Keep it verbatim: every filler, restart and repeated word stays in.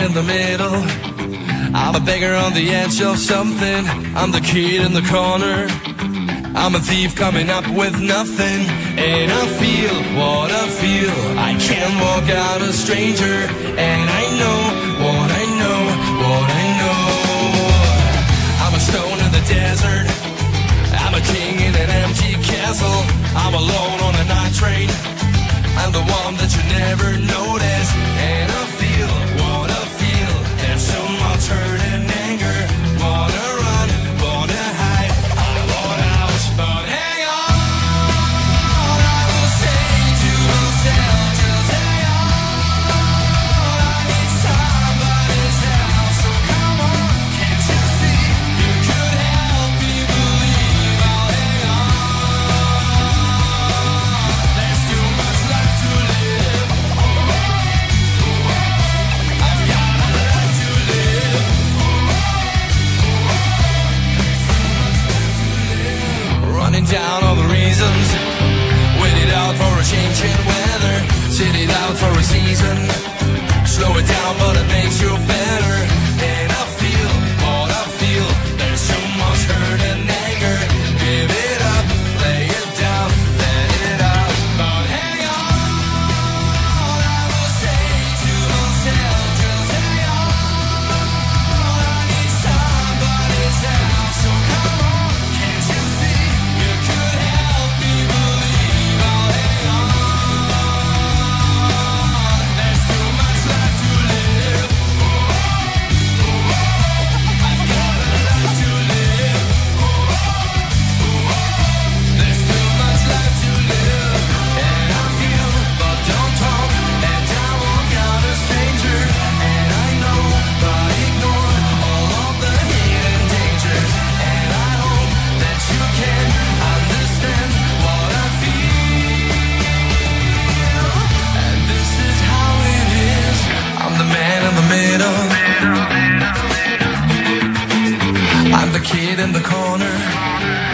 in the middle. I'm a beggar on the edge of something. I'm the kid in the corner. I'm a thief coming up with nothing. And I feel what I feel. I can't walk out a stranger. And I know what I know, what I know. I'm a stone in the desert. I'm a king in an empty castle. I'm alone on a night train. I'm the one that you never notice. And I feel what I feel. There's so much hurt and anger. Wanna run, wanna hide. I want out, but hang on. I will say to myself, just hang on. I need somebody's help, so come on. Can't you see? You could help me believe I'll hang on. There's too much life to live. I've got a life to live. Running down all the reasons. Wait it out for a change in weather. Sit it out for a season. Slow it down, but it makes you better. And I feel what I feel. There's so much hurt and anger. Give it up, lay it down, let it out. But hang on, I will say to myself, just hang on. I need somebody's help, so come on. Can't you see? You could help me believe I'll hang on. There's too much life to live. I've got a life to live. There's too much life to live. And I feel, but don't talk. And I walk out a stranger. And I know, but ignore all of the hidden dangers. And I hope that you can understand what I feel. And this is how it is. I'm the man in the middle. I'm the kid in the corner.